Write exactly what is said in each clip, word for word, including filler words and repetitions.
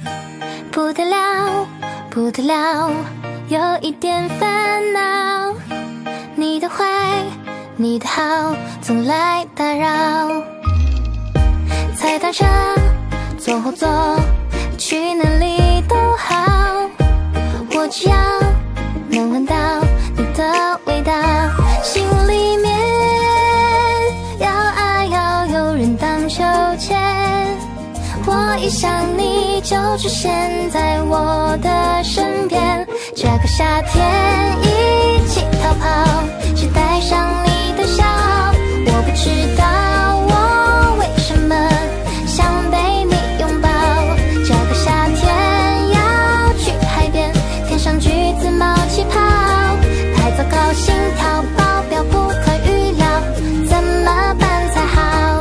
不得了，不得了，有一点烦恼。你的坏，你的好，总来打扰。踩单车，坐后座，去哪里都好。我只要能闻到你的味道，心里面要爱要有人荡秋千。我一想你就出现在我的身边，这个夏天一起逃跑，谁带上你的笑？我不知道我为什么想被你拥抱。这个夏天要去海边，天上橘子冒气泡，太糟糕，心跳爆表，不可预料，怎么办才好？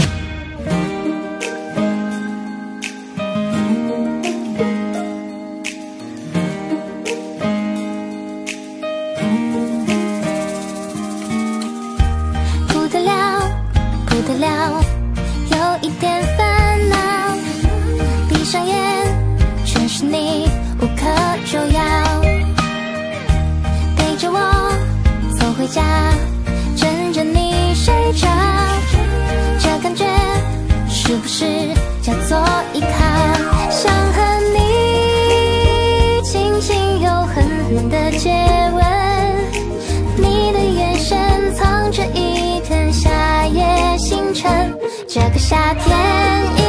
不得了，不得了，有一点烦恼。闭上眼，全是你，无可救药。背着我走回家，枕着你睡着，这感觉是不是叫做依靠？想和你轻轻又狠狠地接吻，你的眼神藏着一片夏夜星辰。这个夏天